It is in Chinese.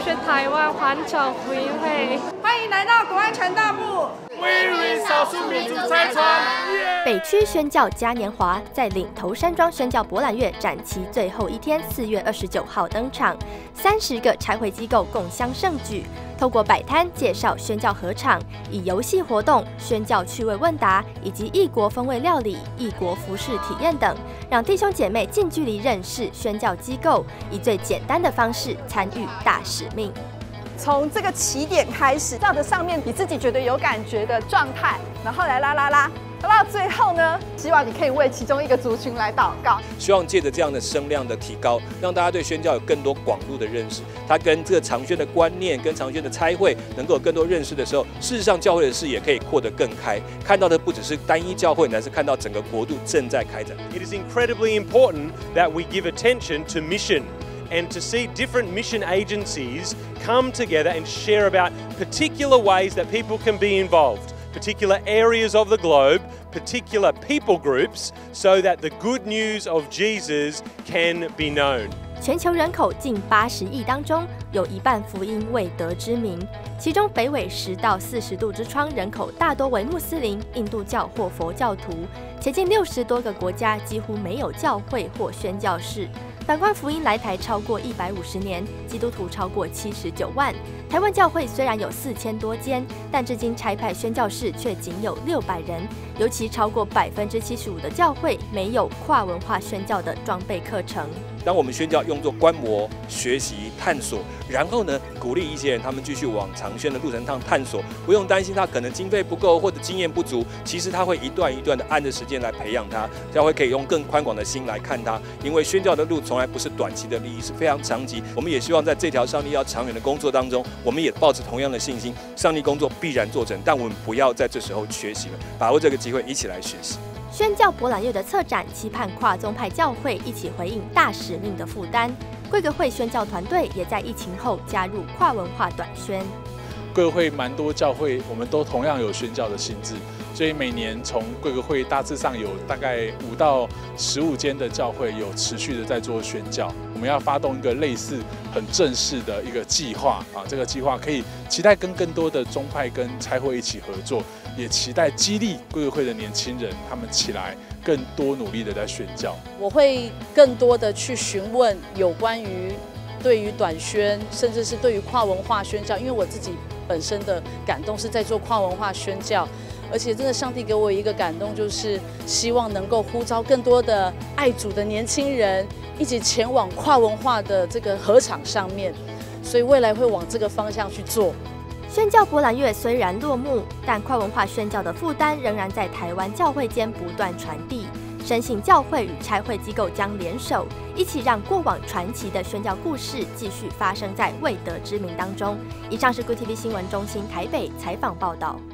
是台湾环球福音会， 欢迎来到国安传道部。 We with 少数民族拆穿。 北区宣教嘉年华在岭头山庄宣教博览月展期最后一天，4月29号登场，30个差会机构共襄盛举。透过摆摊介绍宣教合场，以游戏活动、宣教趣味问答以及异国风味料理、异国服饰体验等，让弟兄姐妹近距离认识宣教机构，以最简单的方式参与大使命。 从这个起点开始，照着上面你自己觉得有感觉的状态，然后来拉到最后呢，希望你可以为其中一个族群来祷告。 希望借着这样的声量的提高，让大家对宣教有更多广度的认识。它跟这个长宣的观念、跟长宣的差会能够有更多认识的时候，事实上教会的视野可以扩得更开，看到的不只是单一教会，乃是看到整个国度正在开展。 It is incredibly important that we give attention to mission. And to see different mission agencies come together and share about particular ways that people can be involved, particular areas of the globe, particular people groups, so that the good news of Jesus can be known. 全球人口近80亿当中，有一半福音未得之名，其中北纬10到40度之窗人口大多为穆斯林、印度教或佛教徒，且近60多个国家几乎没有教会或宣教士。反观福音来台超过150年，基督徒超过79万。台湾教会虽然有4000多间，但至今差派宣教士却仅有600人，尤其超过75%的教会没有跨文化宣教的装备课程。 当我们宣教用作观摩、学习、探索，然后呢，鼓励一些人他们继续往长宣的路程上探索，不用担心他可能经费不够或者经验不足，其实他会一段一段的按着时间来培养他，教会可以用更宽广的心来看他，因为宣教的路从来不是短期的利益，是非常长期。我们也希望在这条上帝要长远的工作当中，我们也抱着同样的信心，上帝工作必然做成，但我们不要在这时候缺席了，把握这个机会一起来学习。 宣教博览月的策展期盼跨宗派教会一起回应大使命的负担。贵格会宣教团队也在疫情后加入跨文化短宣。 贵格会蛮多教会，我们都同样有宣教的性质，所以每年从贵格会大致上有大概5到15间的教会有持续的在做宣教。我们要发动一个类似很正式的一个计划啊，这个计划可以期待跟更多的宗派跟差会一起合作，也期待激励贵格会的年轻人，他们起来更多努力的在宣教。 我会更多的去询问有关于对于短宣，甚至是对于跨文化宣教，因为我自己本身的感动是在做跨文化宣教，而且真的上帝给我一个感动，就是希望能够呼召更多的爱主的年轻人一起前往跨文化的这个合场上面，所以未来会往这个方向去做。 宣教博览月虽然落幕，但跨文化宣教的负担仍然在台湾教会间不断传递。深信教会与差会机构将联手，一起让过往传奇的宣教故事继续发生在未得之名当中。以上是 Good TV 新闻中心台北采访报道。